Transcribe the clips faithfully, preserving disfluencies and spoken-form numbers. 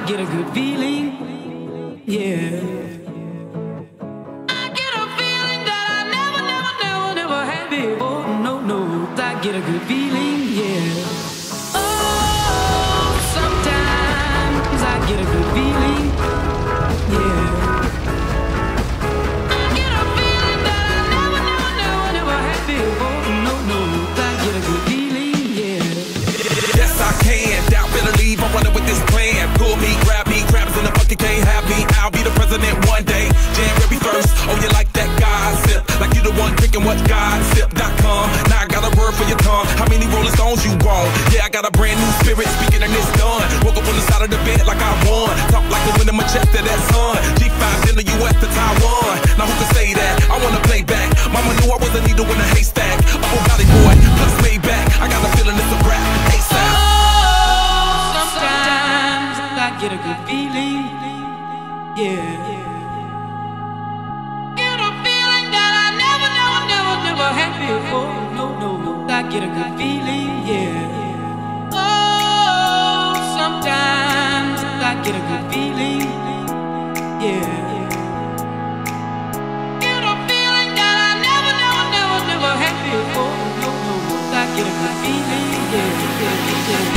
get a good feeling, yeah. I get a feeling that I never, never, never, never had before. No, no, I get a good feeling, yeah. Oh, sometimes I get a good feeling, yeah. I get a feeling that I never, never, never, never had before. No, no, I get a good feeling, yeah. Yes, I can. Doubt, better leave. I'm running with this plan. Pull me, grab me, crabs in the bucket can't have me. I'll be the president one day. January first. Oh, you like that gossip? Like you the one drinking what gossip dot com. Now I got a word for your tongue. How many Rolling Stones you want? Yeah, I got a brand new spirit speaking and it's done. Woke up on the side of the bed like I won. Talk like the wind in my chest to that sun. G five in the U S to Taiwan. Now who can say that? I wanna play back. Mama knew I was a needle in a haystack. Oh, Valley boy, plus Maybach. I got a feeling it's a rap. ASAP. Sometimes I get a good feeling, yeah. Get a feeling that I never, never, never, never had before. No, no, no, I get a good feeling, yeah. Oh, sometimes I get a good feeling, yeah. Get a feeling that I never, never, never, never had before. No, no, no, I get a good feeling, yeah, yeah, yeah.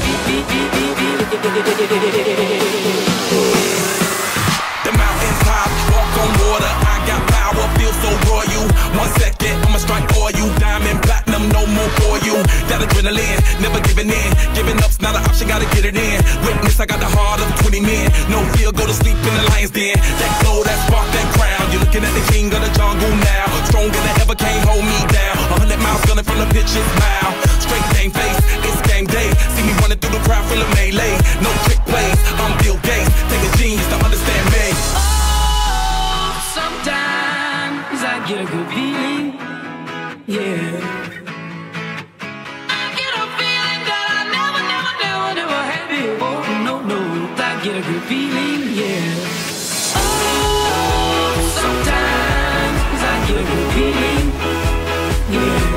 The mountains high, walk on water. I got power, feel so royal. One second, I'ma strike oil. Diamond, platinum, no more for you. That adrenaline, never giving in. Giving up's not an option, gotta get it in. Witness, I got the heart of twenty men. No fear, go to sleep in the lion's den. That glow, that spark, that crown. You're looking at the king of the jungle now. Stronger than ever, can't hold me down. A hundred miles gunning from the pitch's mile. Straight game face, it's game day. See me running through the crowd full of melee. No trick plays, I'm Bill Gates. Take a genius to understand me. Oh, sometimes I get a good feeling, yeah. I get a feeling that I never, never, never, never had before. No, no, I get a good feeling, yeah. Oh, sometimes I get a good feeling, yeah.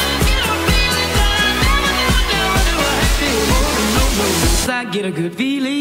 I get a good feeling.